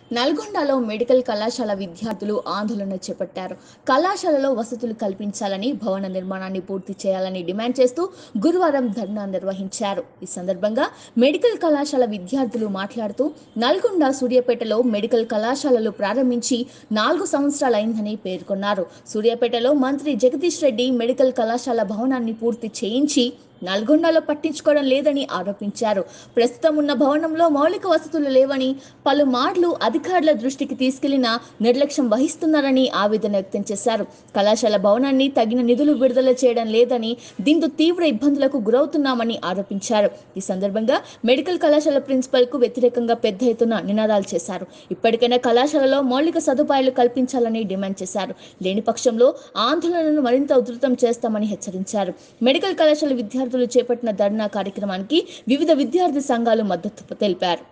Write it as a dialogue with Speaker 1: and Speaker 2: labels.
Speaker 1: నల్గొండలో మెడికల్ కళాశాల విద్యార్థులు ఆందోళన చేపట్టారు. కళాశాలలో వసతులు కల్పించాలని, భవన నిర్మాణాన్ని పూర్తి చేయాలని డిమాండ్ చేస్తూ గురువారం ధర్నా నిర్వహించారు. ఈ సందర్భంగా మెడికల్ కళాశాల విద్యార్థులు మాట్లాడుతూ నల్గొండ సూర్యాపేటలో మెడికల్ కళాశాలలు ప్రారంభించి 4 సంవత్సరాలైందని పేర్కొన్నారు. సూర్యాపేటలో మంత్రి జగదీష్ రెడ్డి మెడికల్ కళాశాల భవనాన్ని పూర్తి చేయించి నల్గొండలో పట్టించుకోవడం లేదని ఆరోపించారు. ప్రస్తుతం ఉన్న భవనంలో మౌలిక వసతులు లేవని, పలుమార్లు అధికారుల దృష్టికి తీసుకెళ్లినా నిర్లక్ష్యం వహిస్తున్నారని ఆవేదన వ్యక్తం చేశారు. కళాశాల భవనాన్ని తగిన నిధులు విడుదల చేయడం లేదని, దీంతో తీవ్ర ఇబ్బందులకు గురవుతున్నామని ఆరోపించారు. ఈ సందర్భంగా మెడికల్ కళాశాల ప్రిన్సిపల్ కు వ్యతిరేకంగా పెద్ద ఎత్తున నినాదాలు చేశారు. ఇప్పటికైనా కళాశాలలో మౌలిక సదుపాయాలు కల్పించాలని డిమాండ్ చేశారు. లేని పక్షంలో ఆందోళనను మరింత ఉధృతం చేస్తామని హెచ్చరించారు. మెడికల్ కళాశాల విద్యార్థులు చేపట్టిన ధర్నా కార్యక్రమానికి వివిధ విద్యార్థి సంఘాలు మద్దతు తెలిపారు.